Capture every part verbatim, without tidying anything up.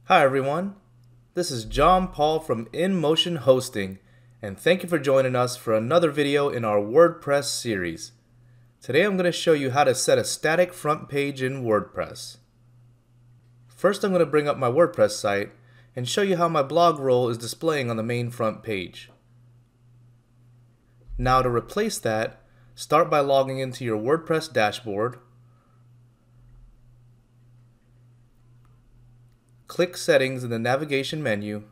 Hi everyone, this is John Paul from InMotion Hosting, and thank you for joining us for another video in our WordPress series. Today I'm going to show you how to set a static front page in WordPress. First I'm going to bring up my WordPress site and show you how my blog role is displaying on the main front page. Now to replace that, start by logging into your WordPress dashboard. Click Settings in the navigation menu,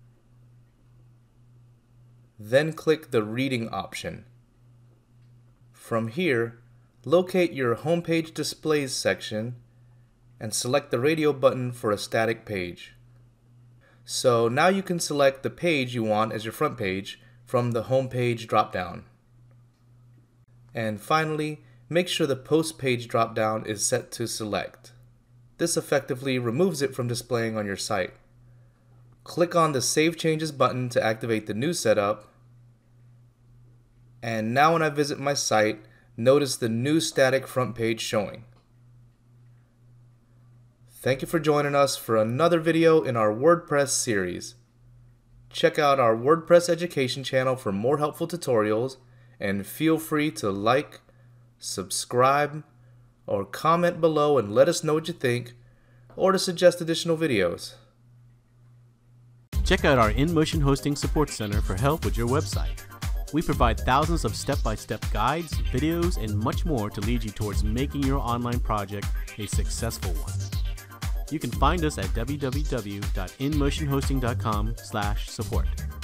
then click the Reading option. From here, locate your Homepage Displays section and select the radio button for a static page. So now you can select the page you want as your front page from the Homepage dropdown. And finally, make sure the Post Page dropdown is set to Select. This effectively removes it from displaying on your site. Click on the Save Changes button to activate the new setup. And now when I visit my site, notice the new static front page showing. Thank you for joining us for another video in our WordPress series. Check out our WordPress Education channel for more helpful tutorials, and feel free to like, subscribe, or comment below and let us know what you think, or to suggest additional videos. Check out our InMotion Hosting Support Center for help with your website. We provide thousands of step-by-step guides, videos, and much more to lead you towards making your online project a successful one. You can find us at w w w dot in motion hosting dot com slash support.